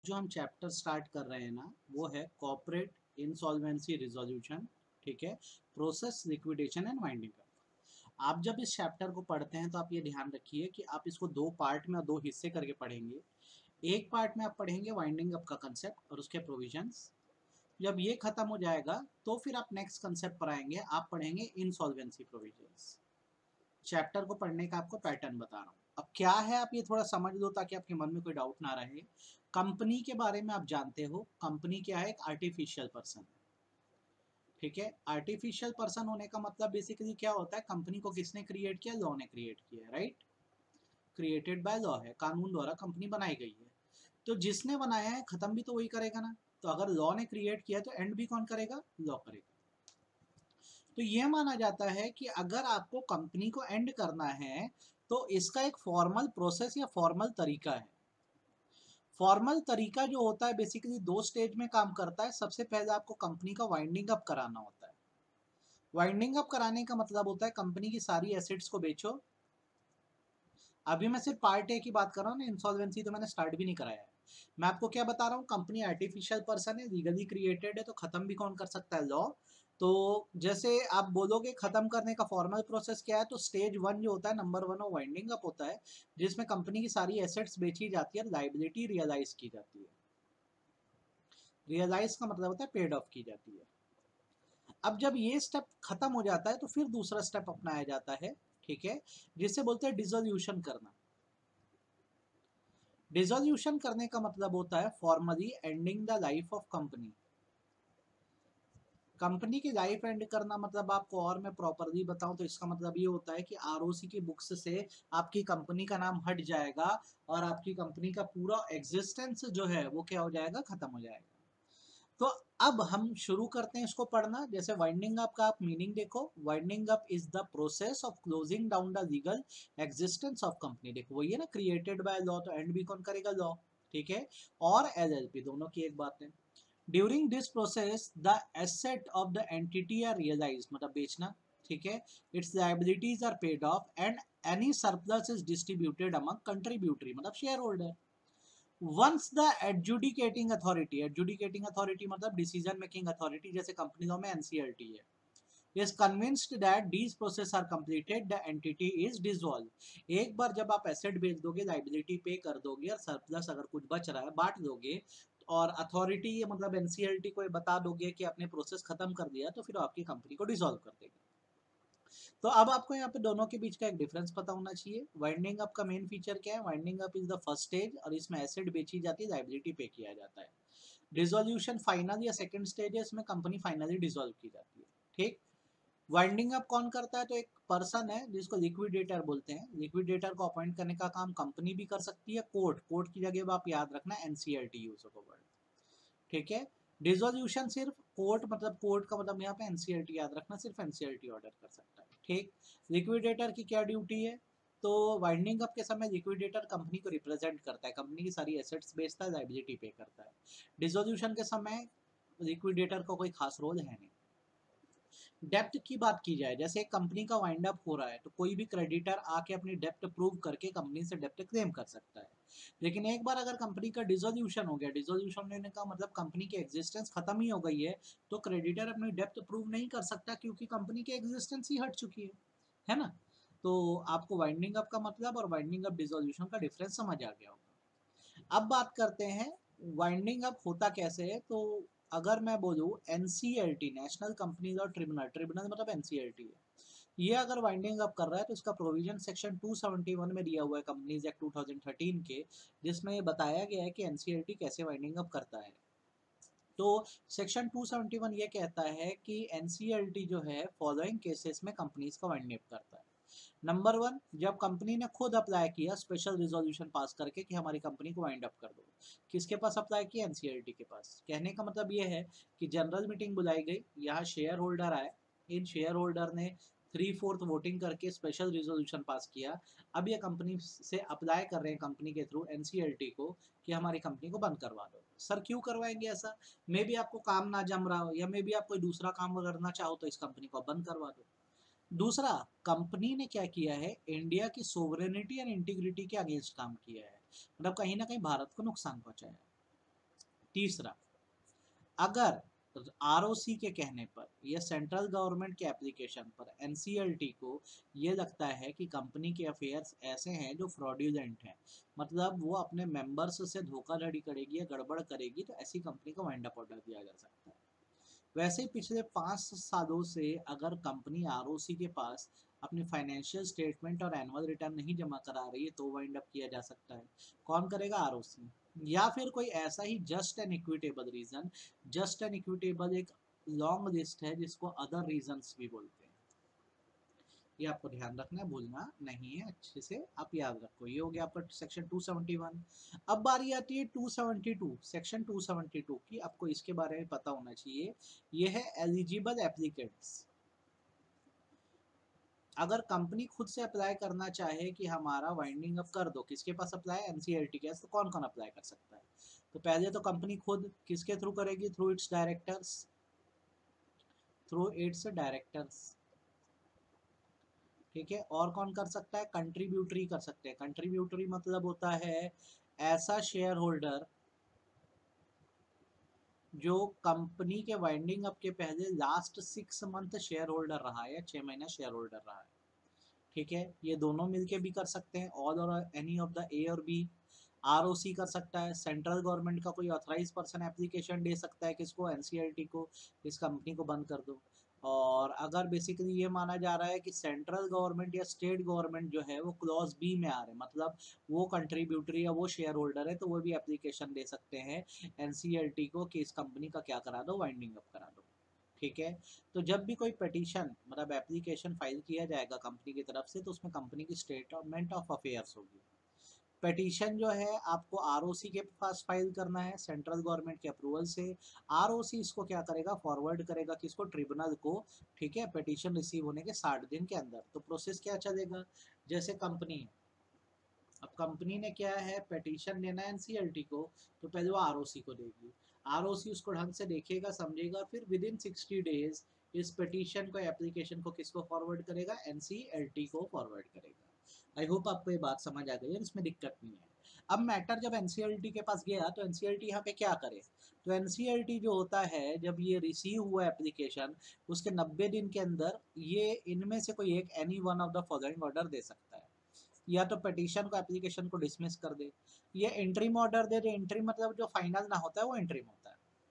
जो हम chapter start कर रहे हैं ना, वो है कॉर्पोरेट इंसॉल्वेंसी रिजोल्यूशन। ठीक है, process, liquidation and winding up. आप जब इस चैप्टर को पढ़ते हैं तो आप ये ध्यान रखिए कि आप इसको दो पार्ट में और दो हिस्से करके पढ़ेंगे। एक पार्ट में आप पढ़ेंगे वाइंडिंग अप का कंसेप्ट और उसके प्रोविजंस। जब ये खत्म हो जाएगा तो फिर आप नेक्स्ट कंसेप्ट पर आएंगे, आप पढ़ेंगे इंसॉल्वेंसी प्रोविजंस। चैप्टर को पढ़ने का आपको पैटर्न बता रहा हूँ। अब क्या है आप ये थोड़ा समझ लो ताकि आपके मन में कोई डाउट ना रहे। कंपनी के बारे में आप जानते हो, कंपनी क्या है? एक आर्टिफिशियल पर्सन है। ठीक है, आर्टिफिशियल पर्सन होने का मतलब बेसिकली क्या होता है? कंपनी को किसने क्रिएट किया? लॉ ने क्रिएट किया है, राइट? क्रिएटेड बाय लॉ है, कानून द्वारा कंपनी बनाई गई है। तो जिसने बनाया है खत्म भी तो वही करेगा ना। तो अगर लॉ ने क्रिएट किया तो एंड भी कौन करेगा? लॉ करेगा। तो यह माना जाता है कि अगर आपको कंपनी को एंड करना है तो इसका एक फॉर्मल प्रोसेस या फॉर्मल तरीका है। फॉर्मल तरीका जो होता है बेसिकली दो स्टेज में काम करता है। सबसे पहले आपको कंपनी का वाइंडिंग अप कराना होता है। वाइंडिंग अप कराने का मतलब होता है कंपनी की सारी एसेट्स को बेचो। अभी मैं सिर्फ पार्ट ए की बात कर रहा हूँ ना, इंसॉल्वेंसी तो मैंने स्टार्ट भी नहीं कराया है। मैं आपको क्या बता रहा हूँ, कंपनी आर्टिफिशियल पर्सन है, लीगली क्रिएटेड है, तो खत्म भी कौन कर सकता है? लॉ। तो जैसे आप बोलोगे खत्म करने का फॉर्मल प्रोसेस क्या है, तो स्टेज वन जो होता है, नंबर वन, वो वाइंडिंग अप होता है, जिसमें कंपनी की सारी एसेट्स बेची जाती है, लाइबिलिटी रियलाइज की जाती है। रियलाइज का मतलब होता है पेड ऑफ की जाती है। अब जब ये स्टेप खत्म हो जाता है तो फिर दूसरा स्टेप अपनाया जाता है, ठीक है, जिसे बोलते हैं डिसोल्यूशन करना। डिसोल्यूशन करने का मतलब होता है formally ending the life of company. Company की लाइफ एंड करना मतलब आपको और मैं प्रॉपरली बताऊं तो इसका मतलब ये होता है कि आरओसी की बुक्स से आपकी कंपनी का नाम हट जाएगा और आपकी कंपनी का पूरा एग्जिस्टेंस जो है वो क्या हो जाएगा? खत्म हो जाएगा। तो अब हम शुरू करते हैं इसको पढ़ना। जैसे वाइंडिंग अप का आप मीनिंग देखो, winding up is the process of closing down the legal existence of company. देखो वही है ना, क्रिएटेड बाय लॉ, तो एंड भी कौन करेगा? लॉ। ठीक है, और एलएलपी दोनों की एक बात है। During this process the asset of the entity are realise, मतलब बेचना, ठीक है, its liabilities are paid off and any surplus is distributed among contributory, मतलब share holder. Once the adjudicating authority मतलब डिसीजन मेकिंग अथॉरिटी, जैसे company law में NCLT है, is convinced that these process are completed, the entity is dissolved। एक बार जब आप asset बेच दोगे, लाइबिलिटी पे कर दोगे और सरप्लस अगर कुछ बच रहा है बांट दोगे, और अथॉरिटी मतलब एनसीएलटी को बता दोगे कि आपने प्रोसेस खत्म कर दिया, तो फिर आपकी कंपनी को डिसॉल्व कर देगा। तो अब आपको यहाँ पे दोनों के बीच का एक डिफरेंस पता होना चाहिए। वाइंडिंग अप का मेन फीचर क्या है? Winding up is the first stage और इसमें एसेट बेची जाती है, लाइबिलिटी पे किया जाता है। डिसोल्यूशन फाइनल या सेकंड स्टेज है, इसमें कंपनी फाइनली डिसॉल्व की जाती है। ठीक, वाइंडिंग अप कौन करता है? तो एक पर्सन है जिसको लिक्विडेटर बोलते हैं। लिक्विडेटर को अपॉइंट करने का काम कंपनी भी कर सकती है, कोर्ट। कोर्ट की जगह आप याद रखना एनसीएलटी यूज होगा वर्ड, ठीक है। डिसोल्यूशन सिर्फ कोर्ट, मतलब कोर्ट का मतलब यहाँ पे एनसीएलटी याद रखना, सिर्फ एनसीएलटी ऑर्डर कर सकता है। ठीक, लिक्विडेटर की क्या ड्यूटी है? तो वाइंडिंग अप के समय लिक्विडेटर कंपनी को रिप्रेजेंट करता है, कंपनी की सारी एसेट्स बेचता है, लाइबिलिटी पे करता है। डिसोल्यूशन के समय लिक्विडेटर का कोई खास रोल है नहीं। डेप्ट की बात की जाए, जैसे एक कंपनी का वाइंड अप हो रहा है तो कोई भी क्रेडिटर आके अपनी डेप्ट प्रूव करके कंपनी से डेप्ट क्लेम कर सकता है। लेकिन एक बार अगर कंपनी का डिसोल्यूशन हो गया, डिसोल्यूशन होने का मतलब कंपनी की एग्जिस्टेंस खत्म ही हो गई है, तो क्रेडिटर अपनी डेप्ट प्रूव नहीं कर सकता क्योंकि कंपनी की एग्जिस्टेंस ही हट चुकी है ना। तो आपको वाइंडिंग अप का मतलब और वाइंडिंग अप डिसोल्यूशन का डिफरेंस समझ आ गया होगा। अब बात करते हैं वाइंडिंग अप होता कैसे है। तो अगर मैं बोलूँ एनसीएलटी, नेशनल कंपनीज और ट्रिब्यूनल, ट्रिब्यूनल मतलब एनसीएलटी है, ये अगर वाइंडिंग अप कर रहा है तो इसका प्रोविजन सेक्शन 271 में दिया हुआ है कंपनीज एक्ट 2013 के, जिसमें ये बताया गया है कि एनसीएलटी कैसे वाइंडिंग अप करता है। तो सेक्शन 271 ये कहता है कि एनसीएलटी जो है फॉलोइंग केसेस में कंपनीज का वाइंडिंग अप करता है। नंबर वन, जब कंपनी ने खुद अप्लाई किया स्पेशल रिजोल्यूशन पास करके कि हमारी कंपनी को वाइंड अप कर दो। किसके पास अप्लाई किया? एनसीएलटी के पास। कहने का मतलब ये है कि जनरल मीटिंग बुलाई गई, यहाँ शेयर होल्डर आए, इन शेयर होल्डर ने 3/4 वोटिंग करके स्पेशल रिजोल्यूशन पास किया। अब ये कंपनी से अप्लाई कर रहे हैं कंपनी के थ्रू एनसीएलटी को कि हमारी कंपनी को बंद करवा दो। सर क्यों करवाएंगे ऐसा? मे बी आपको काम ना जम रहा हो या मे बी आप कोई दूसरा काम करना चाहो तो इस कंपनी को बंद करवा दो। दूसरा, कंपनी ने क्या किया है? इंडिया की सोवरेनिटी एंड इंटीग्रिटी के अगेंस्ट काम किया है, मतलब कहीं ना कहीं भारत को नुकसान पहुंचाया है। तीसरा, अगर आरओसी के कहने पर या सेंट्रल गवर्नमेंट के एप्लीकेशन पर एनसीएलटी को ये लगता है कि कंपनी के अफेयर्स ऐसे हैं जो फ्रॉड्यूलेंट हैं, मतलब वो अपने मेंबर्स से धोखाधड़ी करेगी या गड़बड़ करेगी, तो ऐसी कंपनी को वाइंड अप ऑर्डर दिया जा सकता है। वैसे ही पिछले 5 सालों से अगर कंपनी आरओसी के पास अपनी फाइनेंशियल स्टेटमेंट और एनुअल रिटर्न नहीं जमा करा रही है तो वाइंड अप किया जा सकता है। कौन करेगा? आरओसी। या फिर कोई ऐसा ही just and equitable reason, just and equitable एक लॉन्ग लिस्ट है जिसको अदर रीजंस भी बोलते हैं। ये आपको ध्यान रखना है, भूलना नहीं है, अच्छे से आप याद रखो। ये हो गया आपका सेक्शन 271। अब बारी आती है 272, सेक्शन 272 की। आपको इसके बारे में पता होना चाहिए। ये है एलिजिबल एप्लीकेंट्स। अगर कंपनी खुद से अप्लाई करना चाहे कि हमारा वाइंडिंग अप कर दो, किसके पास अप्लाई? एनसीएलटी के। तो कौन कौन अप्लाई कर सकता है? तो पहले तो कंपनी खुद किसके थ्रू करेगी? Through its directors, through its directors. ठीक है, और कौन कर सकता है? कंट्रीब्यूटरी कर सकते हैं। कंट्रीब्यूटरी मतलब होता है ऐसा शेयर होल्डर जो कंपनी के वाइंडिंग अप के पहले लास्ट 6 मंथ शेयर होल्डर रहा है या 6 महीना शेयर होल्डर रहा है। ठीक है, ये दोनों मिलके भी कर सकते हैं, ऑल और एनी ऑफ द ए और बी। आरओसी कर सकता है, सेंट्रल गवर्नमेंट का कोई ऑथराइज पर्सन एप्लीकेशन दे सकता है किसको? एनसीएलटी को, इस कंपनी को बंद कर दो। और अगर बेसिकली ये माना जा रहा है कि सेंट्रल गवर्नमेंट या स्टेट गवर्नमेंट जो है वो क्लॉज बी में आ रहे हैं, मतलब वो कंट्रीब्यूटरी या वो शेयर होल्डर है, तो वो भी एप्लीकेशन दे सकते हैं एनसीएलटी को कि इस कंपनी का क्या करा दो? वाइंडिंग अप करा दो। ठीक है, तो जब भी कोई पिटीशन मतलब एप्लीकेशन फाइल किया जाएगा कंपनी की तरफ से, तो उसमें कंपनी की स्टेटमेंट ऑफ अफेयर्स होगी। पिटीशन जो है आपको आरओसी के पास फाइल करना है सेंट्रल गवर्नमेंट के अप्रूवल से। आरओसी इसको क्या करेगा? फॉरवर्ड करेगा किसको? ट्रिब्यूनल को। ठीक है, पिटीशन रिसीव होने के 60 दिन के अंदर। तो प्रोसेस क्या चलेगा? जैसे कंपनी है, अब कंपनी ने क्या है, पिटीशन देना है एनसीएलटी को, तो पहले वो आरओसी को देगी। आरओसी उसको ढंग से देखेगा, समझेगा, फिर विद इन 60 डेज इस पिटीशन को, एप्लीकेशन को किसको फॉरवर्ड करेगा? एनसीएलटी को फॉरवर्ड करेगा। आई होप आपको ये बात समझ आ गई है, इसमें दिक्कत नहीं है। अब मैटर जब एनसीएलटी के पास गया तो एनसीएलटी यहाँ पे क्या करे? तो एनसीएलटी जो होता है, जब ये रिसीव हुआ एप्लीकेशन, उसके 90 दिन के अंदर ये इनमें से कोई एक any one of the following order दे सकता है। या तो पिटीशन को, एप्लीकेशन को डिसमिस कर दे, या इंटरिम ऑर्डर दे दे। इंटरिम मतलब जो फाइनल ना होता है वो इंटरिम होता है।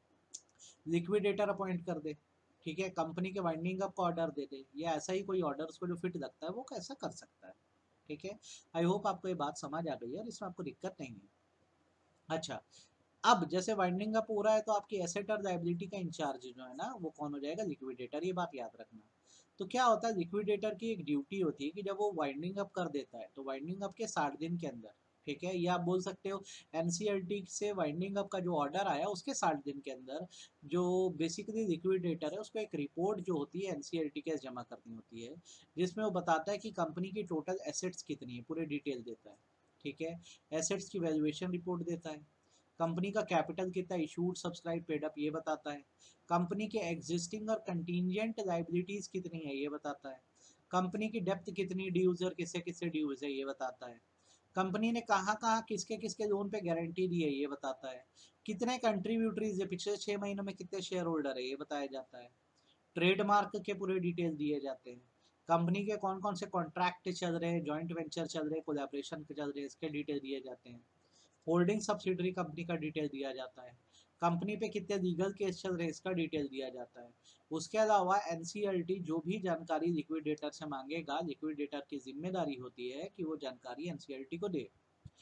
लिक्विडेटर अपॉइंट कर दे। ठीक है, कंपनी के वाइंडिंग अप का ऑर्डर दे दे, या ऐसा ही कोई ऑर्डर उसको जो फिट लगता है वो कैसा कर सकता है। ठीक है, आई होप आपको ये बात समझ आ गई है और इसमें आपको दिक्कत नहीं है। अच्छा, अब जैसे वाइंडिंग अप हो रहा है तो आपकी एसेट और लायबिलिटी का इंचार्ज जो है ना, वो कौन हो जाएगा? लिक्विडेटर। ये बात याद रखना। तो क्या होता है, लिक्विडेटर की एक ड्यूटी होती है कि जब वो वाइंडिंग अप कर देता है तो वाइंडिंग अप के 60 दिन के अंदर, ठीक है, या आप बोल सकते हो एनसीएलटी से वाइंडिंग अप का जो ऑर्डर आया उसके 60 दिन के अंदर, जो बेसिकली लिक्विडेटर है उसको एक रिपोर्ट जो होती है एनसीएलटी के जमा करनी होती है, जिसमें वो बताता है कि कंपनी की टोटल एसेट्स कितनी है, पूरे डिटेल देता है। ठीक है, एसेट्स की वैल्यूएशन रिपोर्ट देता है, कंपनी का कैपिटल कितना, इशूड, सब्सक्राइब, पेड अप, ये बताता है। कंपनी के एग्जिस्टिंग और कंटीजेंट लाइबिलिटीज कितनी है, ये बताता है। कंपनी की डेप्थ कितनी, ड्यूज और किससे किससे ड्यूज है, ये बताता है। कंपनी ने कहाँ कहाँ किसके किसके लोन पे गारंटी दी है, ये बताता है। कितने कंट्रीब्यूटरीज है, पिछले 6 महीनों में कितने शेयर होल्डर है, ये बताया जाता है। ट्रेडमार्क के पूरे डिटेल दिए जाते हैं। कंपनी के कौन कौन से कॉन्ट्रैक्ट चल रहे हैं, जॉइंट वेंचर चल रहे हैं, कोलैबोरेशन चल रहे हैं, इसके डिटेल दिए जाते हैं। होल्डिंग सब्सिडरी कंपनी का डिटेल दिया जाता है। कंपनी पे कितने लीगल केस चल रहे हैं, इसका डिटेल दिया जाता है। उसके अलावा एनसीएलटी जो भी जानकारी लिक्विडेटर से मांगेगा, लिक्विडेटर की जिम्मेदारी होती है कि वो जानकारी एनसीएलटी को दे।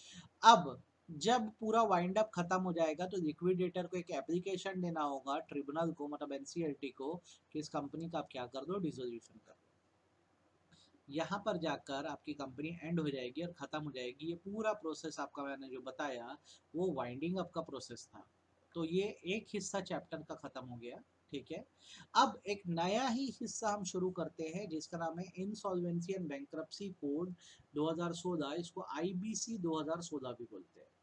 अब जब पूरा वाइंड अप खत्म हो जाएगा तो लिक्विडेटर को एक एप्लीकेशन देना होगा ट्रिब्यूनल को, मतलब एनसीएलटी को, कि इस कंपनी का आप क्या कर दो? डिसोल्यूशन कर दो। यहाँ पर जाकर आपकी कंपनी एंड हो जाएगी और ख़त्म हो जाएगी। ये पूरा प्रोसेस आपका मैंने जो बताया वो वाइंडिंग अप का प्रोसेस था। तो ये एक हिस्सा चैप्टर का ख़त्म हो गया। ठीक है, अब एक नया ही हिस्सा हम शुरू करते हैं जिसका नाम है इंसॉल्वेंसी एंड बैंक्रप्सी कोड 2016। इसको आईबीसी 2016 भी बोलते हैं।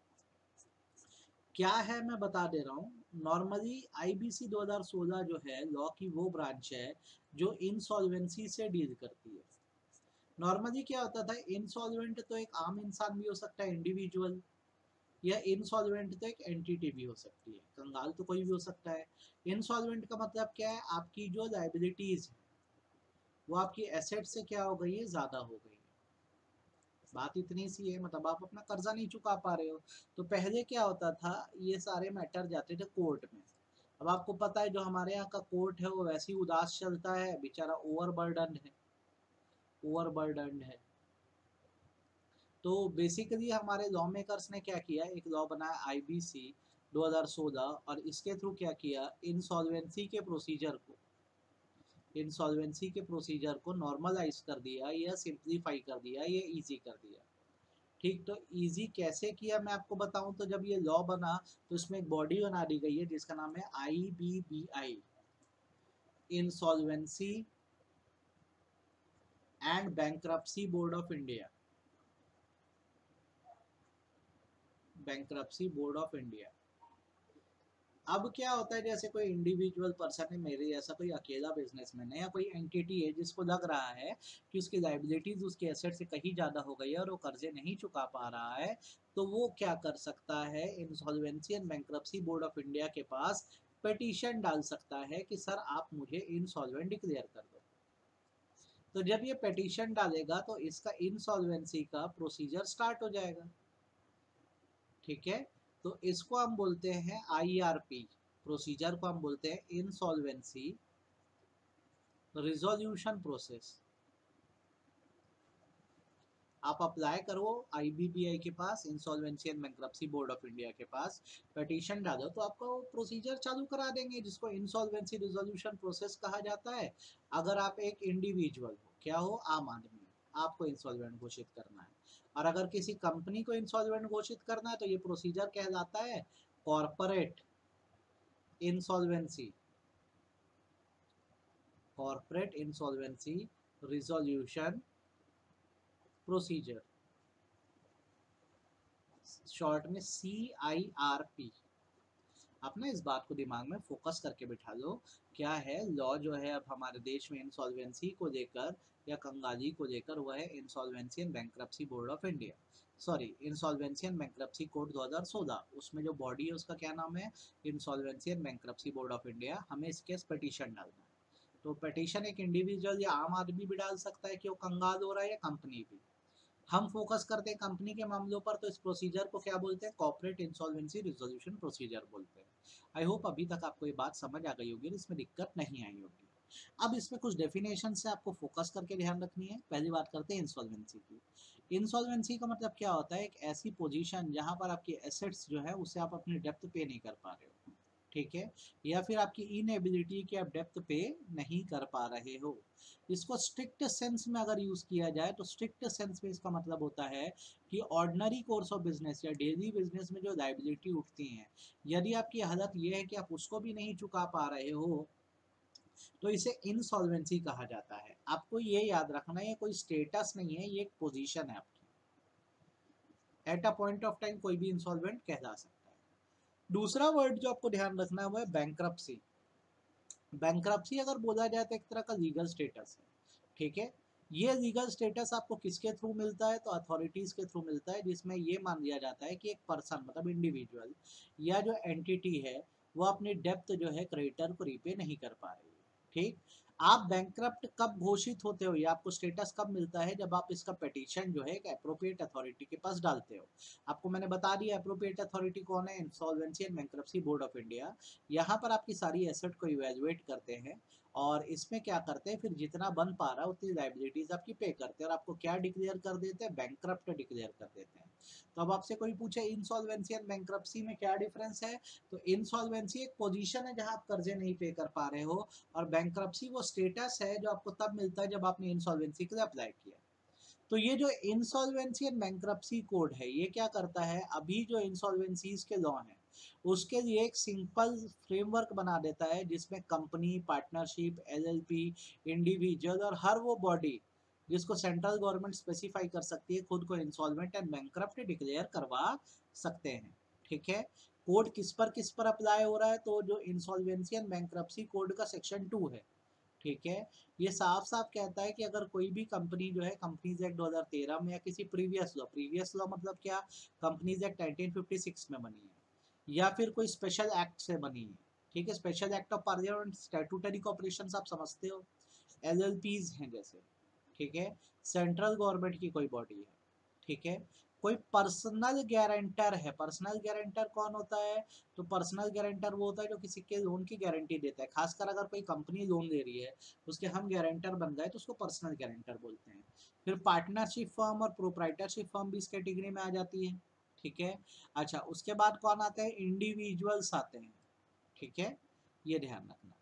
क्या है मैं बता दे रहा हूँ। नॉर्मली आईबीसी 2016 जो है लॉ की वो ब्रांच है जो इंसॉल्वेंसी से डील करती है। नॉर्मली क्या होता था, इंसॉल्वेंट तो एक आम इंसान भी हो सकता है, इंडिविजुअल। या इनसॉल्वेंट तो एक एंटिटी भी हो सकती है, कंगाल तो कोई भी हो सकता है। इनसॉल्वेंट का मतलब क्या है, आपकी जो लाइबिलिटीज है वो आपकी एसेट से क्या हो गई है, ज़्यादा हो गई है। बात इतनी सी है, मतलब आप अपना कर्जा नहीं चुका पा रहे हो। तो पहले क्या होता था, ये सारे मैटर जाते थे कोर्ट में। अब आपको पता है जो हमारे यहाँ का कोर्ट है वो वैसे ही उदास चलता है, बेचारा ओवरबर्डन है, ओवरबर्डन है। तो बेसिकली हमारे लॉ मेकर्स ने क्या किया, एक लॉ बनाया आईबीसी 2016, और इसके थ्रू क्या किया, इंसॉल्वेंसी के प्रोसीजर को, इंसॉल्वेंसी के प्रोसीजर को नॉर्मलाइज कर दिया, या सिंप्लीफाई कर दिया, या इजी कर दिया। ठीक, तो इजी कैसे किया मैं आपको बताऊं, तो जब ये लॉ बना तो इसमें एक बॉडी बना दी गई है जिसका नाम है IBBI, insolvency and bankruptcy board of India, bankruptcy board of India. अब क्या होता है, जैसे कोई इंडिविजुअल पर्सन है, मेरे जैसा कोई अकेला बिजनेसमैन है या कोई एंटिटी है जिसको लग रहा है कि उसकी लाइबिलिटीज उसके एसेट से कहीं ज़्यादा हो गई है और वो कर्जे नहीं चुका पा रहा है, तो वो क्या कर सकता है, insolvency and bankruptcy board of India के पास पिटीशन डाल सकता है कि सर आप मुझे इंसॉल्वेंट डिक्लेयर कर दो। तो जब ये पिटीशन डालेगा तो इसका इंसॉल्वेंसी का प्रोसीजर स्टार्ट हो जाएगा। ठीक है, तो इसको हम बोलते हैं IRP, प्रोसीजर को हम बोलते हैं इंसॉल्वेंसी रिजोल्यूशन प्रोसेस। आप अप्लाई करो IBBI के पास, insolvency and bankruptcy board of India के पास, पिटीशन डालो तो आपको प्रोसीजर चालू करा देंगे जिसको इंसॉल्वेंसी रिजोल्यूशन प्रोसेस कहा जाता है। अगर आप एक इंडिविजुअल हो, क्या हो, आम आदमी, आपको इंसॉल्वेंट घोषित करना है, और अगर किसी कंपनी को इंसॉल्वेंट घोषित करना है तो ये प्रोसीजर कहलाता है corporate insolvency, corporate insolvency resolution procedure, short में CIRP। आप ना इस बात को दिमाग में फोकस करके बिठा लो, क्या है लॉ जो है अब हमारे देश में इंसॉल्वेंसी को लेकर या कंगाली को लेकर, वह है insolvency and bankruptcy board of India, sorry insolvency and bankruptcy code 2016, उसमें जो बॉडी है उसका क्या नाम है, insolvency and bankruptcy board of India. हमें इसके पिटीशन डालना है, तो पिटीशन एक इंडिविजुअल या आम आदमी भी डाल सकता है कि वो कंगाल हो रहा है, या कंपनी भी। हम फोकस करते हैं कंपनी के मामलों पर, तो इस प्रोसीजर को क्या बोलते हैं, कॉर्पोरेट इंसॉल्वेंसी रिजोल्यूशन प्रोसीजर बोलते हैं। आई होप अभी तक आपको ये बात समझ आ गई होगी और इसमें दिक्कत नहीं आई होगी। अब इसमें कुछ डेफिनेशन से आपको फोकस करके ध्यान रखनी है। पहली बात करते हैं इंसॉल्वेंसी की। इंसॉल्वेंसी का मतलब क्या होता है, एक ऐसी पोजीशन जहां पर आपकी एसेट्स जो है उससे आप अपनी डेप्थ पे नहीं कर पा रहे हो, ठीक है, या फिर आपकी इनएबिलिटी कि आप डेप्थ पे नहीं कर पा रहे हो। इसको स्ट्रिक्ट सेंस में अगर यूज किया जाए तो स्ट्रिक्ट सेंस में इसका मतलब होता है कि ऑर्डिनरी कोर्स ऑफ बिजनेस या डेली बिजनेस में जो लाइबिलिटी उठती हैं, यदि आपकी हालत ये है कि आप उसको भी नहीं चुका पा रहे हो, तो इसे इंसॉल्वेंसी कहा जाता है। आपको ये याद रखना है, ये कोई स्टेटस नहीं है, ये एक पोजीशन है आपकी। At a point of time कोई भी इंसॉल्वेंट कहला सकता है। दूसरा वर्ड जो आपको ध्यान रखना है वो है बैंक्रप्सी। बैंक्रप्सी अगर बोला जाए तो एक तरह का लीगल स्टेटस है, ठीक है। ये लीगल स्टेटस आपको किसके थ्रू मिलता है, तो अथॉरिटीज के थ्रू मिलता है, जिसमें ये मान लिया जाता है कि एक पर्सन मतलब इंडिविजुअल या जो एंटिटी है वो अपनी डेप्थ जो है क्रेडिटर को रीपे नहीं कर पा रही है, ठीक। आप बैंक्रप्ट कब घोषित होते हो, या आपको स्टेटस कब मिलता है, जब आप इसका पिटीशन जो है एक अप्रोप्रिएट अथॉरिटी के पास डालते हो। आपको मैंने बता दिया अप्रोप्रिएट अथॉरिटी कौन है, insolvency and bankruptcy board of India. यहाँ पर आपकी सारी एसेट को इवेल्युएट करते हैं, और इसमें क्या करते हैं, फिर जितना बन पा रहा है उतनी लाइबिलिटीज आपकी पे करते हैं, और आपको क्या डिक्लेयर कर देते हैं, बैंक्रप्ट डिक्लेयर कर देते हैं। तो अब आपसे कोई पूछे इंसॉल्वेंसी एंड बैंक्रप्सी में क्या डिफरेंस है, तो इंसॉल्वेंसी एक पोजीशन है जहां आप कर्जे नहीं पे कर पा रहे हो, और बैंक्रप्सी वो स्टेटस है जो आपको तब मिलता है जब आपने इंसॉल्वेंसी के लिए अप्लाई किया। तो ये जो इंसॉल्वेंसी एंड बैंक्रप्सी कोड है ये क्या करता है, अभी जो इंसॉल्वेंसीज के लॉ हैं उसके लिए एक सिंपल फ्रेमवर्क बना देता है, जिसमें कंपनी, पार्टनरशिप, LLP, इंडिविजुअल और हर वो बॉडी जिसको सेंट्रल गवर्नमेंट स्पेसिफाई कर सकती है खुद को इंसॉल्वेंट एंड बैंक्रप्ट डिक्लेयर करवा सकते हैं, ठीक है। कोड किस पर अप्लाई हो रहा है, तो जो इंसॉल्वेंसी एंड बैंक्रप्सी कोड का सेक्शन 2 है ठीक है। ये साफ साफ कहता है कि अगर कोई भी कंपनी जो है कंपनीज एक्ट 2013 में या किसी प्रीवियस लॉ मतलब क्या, कंपनीज एक्ट 1956 में बनी है या फिर कोई स्पेशल एक्ट से बनी है, ठीक है। Special act of parliament, statutory corporation आप समझते हो, एलएलपीज हैं जैसे, ठीक है। सेंट्रल गवर्नमेंट की कोई बॉडी है, ठीक है। कोई पर्सनल गारंटर है, पर्सनल गारंटर कौन होता है, तो पर्सनल गारंटर वो होता है जो किसी के लोन की गारंटी देता है। खासकर अगर कोई कंपनी लोन दे रही है उसके हम गारंटर बन गए तो उसको पर्सनल गारंटर बोलते हैं। फिर पार्टनरशिप फर्म और प्रोप्राइटरशिप फर्म भी इस कैटेगरी में आ जाती है, ठीक है। अच्छा, उसके बाद कौन आते हैं, इंडिविजुअल्स आते हैं, ठीक है। ये ध्यान रखना,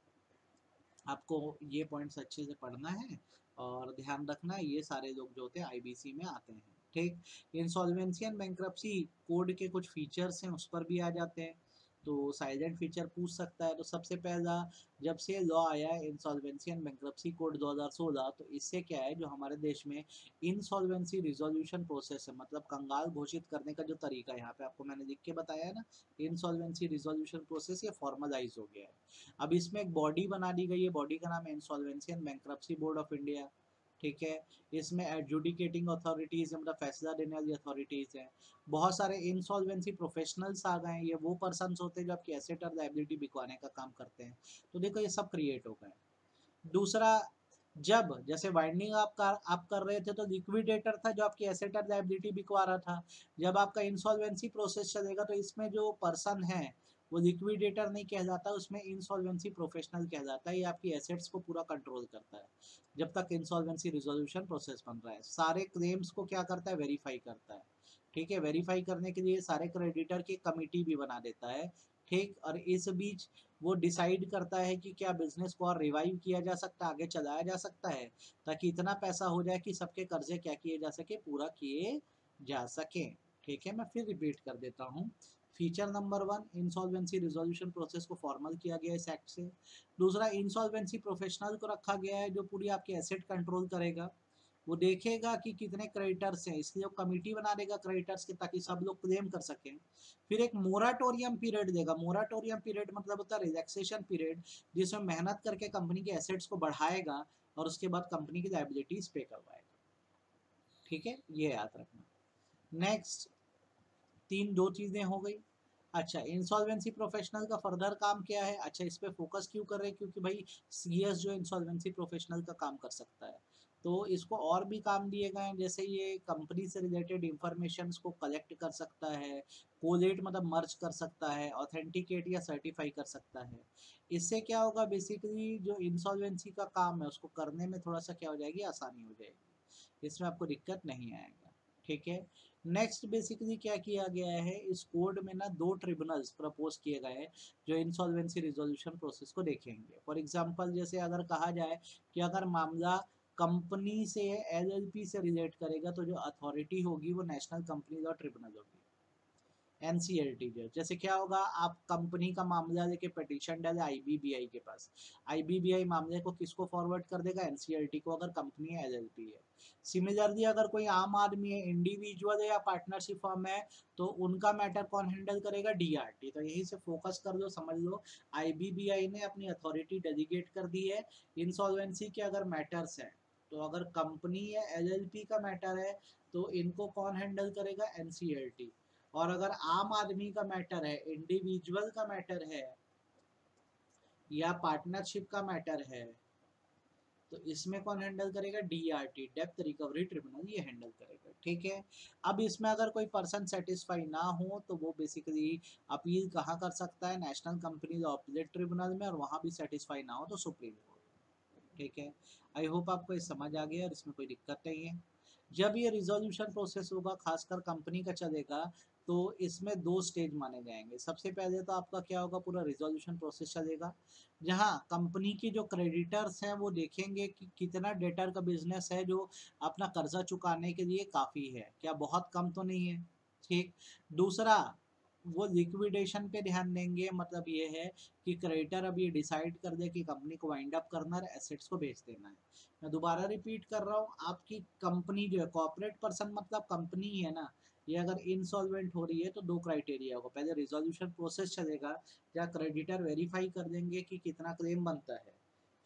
आपको ये पॉइंट्स अच्छे से पढ़ना है और ध्यान रखना है, ये सारे लोग जो होते हैं आईबीसी में आते हैं, ठीक। इंसॉल्वेंसी एंड बैंक्रप्सी कोड के कुछ फीचर्स हैं उस पर भी आ जाते हैं, तो साइलेंट फीचर पूछ सकता है। तो सबसे पहला, जब से लॉ आया है इंसॉल्वेंसी एंड बैंक्रप्सी कोड 2016, तो इससे क्या है, जो हमारे देश में इंसॉल्वेंसी रिजोल्यूशन प्रोसेस है, मतलब कंगाल घोषित करने का जो तरीका है, यहाँ पे आपको मैंने लिख के बताया है ना, इंसॉल्वेंसी रिजोल्यूशन प्रोसेस ये फॉर्मलाइज हो गया है। अब इसमें एक बॉडी बना दी गई है, बॉडी का नाम है insolvency and bankruptcy board of India, ठीक है। इसमें एडजुडिकेटिंग अथॉरिटीज मतलब फैसला देने वाली अथॉरिटीज हैं। बहुत सारे इंसॉल्वेंसी प्रोफेशनल्स आ गए हैं, ये वो पर्सन होते हैं जो आपकी एसेट और लायबिलिटी बिकवाने का काम करते हैं। तो देखो ये सब क्रिएट हो गए। दूसरा, जब जैसे वाइंडिंग आप कर रहे थे तो लिक्विडेटर था जो आपकी एसेट और लायबिलिटी बिकवा रहा था। जब आपका इंसॉल्वेंसी प्रोसेस चलेगा तो इसमें जो पर्सन है वो लिक्विडेटर नहीं कहलाता, उसमें इंसॉल्वेंसी प्रोफेशनल कहलाता है। ये आपकी एसेट्स को पूरा कंट्रोल करता है जब तक इंसॉल्वेंसी रिजोल्यूशन प्रोसेस बन रहा है। सारे क्लेम्स को क्या करता है, वेरीफाई करता है, ठीक है। वेरीफाई करने के लिए सारे क्रेडिटर की कमिटी भी बना देता है, ठीक। और इस बीच वो डिसाइड करता है कि क्या बिजनेस को और रिवाइव किया जा सकता है, आगे चलाया जा सकता है, ताकि इतना पैसा हो जाए कि सबके कर्जे क्या किए जा सके, पूरा किए जा सके, ठीक है। मैं फिर रिपीट कर देता हूँ। Feature number 1, insolvency resolution process को फॉर्मल किया गया इस एक्ट से। दूसरा, इंसॉल्वेंसी प्रोफेशनल को रखा गया है जो पूरी आपकी एसेट कंट्रोल करेगा। वो देखेगा कि कितने क्रेडिटर्स हैं, इसलिए वो कमिटी बना देगा क्रेडिटर्स के, ताकि सब लोग क्लेम कर सकें। फिर एक मोराटोरियम पीरियड देगा। मोराटोरियम पीरियड मतलब होता है रिलैक्सेशन पीरियड, जिसमें मेहनत करके कंपनी के एसेट्स को बढ़ाएगा और उसके बाद कंपनी की लायबिलिटीज पे करवाएगा, ठीक है। ये याद रखना। नेक्स्ट, दो चीजें हो गई। अच्छा, इंसॉल्वेंसी प्रोफेशनल का फर्दर काम क्या है, अच्छा इस पे फोकस क्यों कर रहे हैं, क्योंकि भाई सीएस जो इंसॉल्वेंसी प्रोफेशनल का काम कर सकता है, तो इसको और भी काम दिए गए हैं। जैसे ये कंपनी से रिलेटेड इंफॉर्मेशन को कलेक्ट कर सकता है, कोलेट मतलब मर्ज कर सकता है, ऑथेंटिकेट या सर्टिफाई कर सकता है। इससे क्या होगा, बेसिकली जो इंसॉल्वेंसी का काम है उसको करने में थोड़ा सा क्या हो जाएगी, आसानी हो जाएगी, इसमें आपको दिक्कत नहीं आएगा, ठीक है। नेक्स्ट, बेसिकली क्या किया गया है, इस कोड में ना दो ट्रिब्यूनल्स प्रपोज किए गए हैं जो इंसॉल्वेंसी रिजोल्यूशन प्रोसेस को देखेंगे। फॉर एग्जांपल, जैसे अगर कहा जाए कि अगर मामला कंपनी से एलएलपी से रिलेट करेगा तो जो अथॉरिटी होगी वो नेशनल कंपनी लॉ ट्रिब्यूनल होगी, एनसीएलटी जो, जैसे क्या होगा, आप कंपनी का मामला लेके पिटीशन डाले आईबीबीआई के पास, आईबीबीआई मामले को किसको फॉरवर्ड कर देगा, एनसीएलटी को, अगर कंपनी है एलएलपी है। सिमिलरली अगर कोई आम आदमी है, इंडिविजुअल है या पार्टनरशिप फर्म है, तो उनका मैटर कौन हैंडल करेगा, डीआरटी। तो यही से फोकस कर लो, समझ लो, आईबीबीआई ने अपनी अथॉरिटी डेलीगेट कर दी है। इंसॉल्वेंसी के अगर मैटर्स हैं, तो अगर कंपनी या एलएलपी का मैटर है तो इनको कौन हैंडल करेगा, एनसीएलटी। और अगर आम आदमी का मैटर है, इंडिविजुअल का मैटर है या पार्टनरशिप का मैटर है, तो इसमें कौन हैंडल करेगा, डीआरटी, डेप्थ रिकवरी ट्रिब्यूनल, ये हैंडल करेगा, ठीक है। अब इसमें अगर कोई पर्सन सेटिस्फाई ना हो तो वो बेसिकली अपील कहाँ कर सकता है, national company law appellate tribunal में, और वहाँ भी सेटिस्फाई ना हो तो सुप्रीम कोर्ट, ठीक है। आई होप आपको ये समझ आ गया और इसमें कोई दिक्कत नहीं है। जब ये रिजोल्यूशन प्रोसेस होगा, खासकर कंपनी का चलेगा, तो इसमें दो स्टेज माने जाएंगे। सबसे पहले तो आपका क्या होगा, पूरा रिजोल्यूशन प्रोसेस चलेगा, जहां कंपनी के जो क्रेडिटर्स हैं वो देखेंगे कि कितना डेटर का बिजनेस है जो अपना कर्जा चुकाने के लिए काफ़ी है, क्या बहुत कम तो नहीं है, ठीक। दूसरा, वो लिक्विडेशन पे ध्यान देंगे, मतलब ये है कि क्रेडिटर अब ये डिसाइड कर दे कि कंपनी को वाइंड अप करना है, एसेट्स को बेच देना है। मैं दोबारा रिपीट कर रहा हूँ, आपकी कंपनी जो है, कॉर्पोरेट पर्सन मतलब कंपनी ही है ना, ये अगर इंसॉल्वेंट हो रही है तो दो क्राइटेरिया होगा, पहले रिजोल्यूशन प्रोसेस चलेगा जहाँ क्रेडिटर वेरीफाई कर देंगे कि कितना क्लेम बनता है,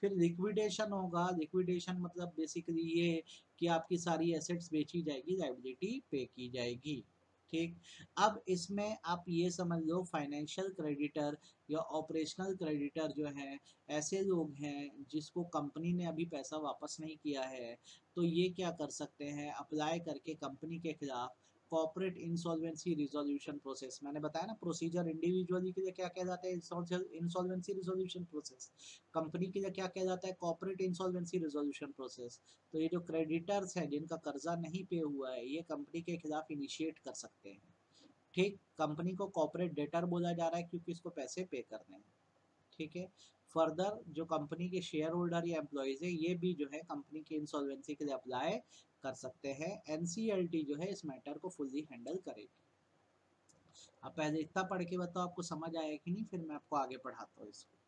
फिर लिक्विडेशन होगा। लिक्विडेशन मतलब बेसिकली ये कि आपकी सारी एसेट्स बेची जाएगी, लायबिलिटी पे की जाएगी। ठीक, अब इसमें आप ये समझ लो फाइनेंशियल क्रेडिटर या ऑपरेशनल क्रेडिटर जो है ऐसे लोग हैं जिसको कंपनी ने अभी पैसा वापस नहीं किया है, तो ये क्या कर सकते हैं, अप्लाई करके कंपनी के खिलाफ कॉर्पोरेट इंसॉल्वेंसी रिजोल्यूशन प्रोसेस, मैंने बताया ना प्रोसीजर इंडिविजुअली के लिए क्या कहलाता है, इंसॉल्वेंसी रिजोल्यूशन प्रोसेस, कंपनी के लिए क्या कहलाता है, कॉर्पोरेट इंसॉल्वेंसी रिजोल्यूशन प्रोसेस। तो ये जो क्रेडिटर्स हैं जिनका कर्जा नहीं पे हुआ है, ये कंपनी के खिलाफ इनिशिएट कर सकते हैं। ठीक, कंपनी को कॉर्पोरेट डेटर बोला जा रहा है क्योंकि इसको पैसे पे करने हैं। ठीक है, फर्दर जो कंपनी के शेयर होल्डर या एम्प्लॉयज है ये भी जो है कंपनी के इंसॉल्वेंसी के लिए अप्लाई कर सकते हैं। एनसीएलटी जो है इस मैटर को फुल्ली हैंडल करेगी। अब पहले इतना पढ़ के बताओ आपको समझ आया कि नहीं, फिर मैं आपको आगे पढ़ाता हूँ इसको।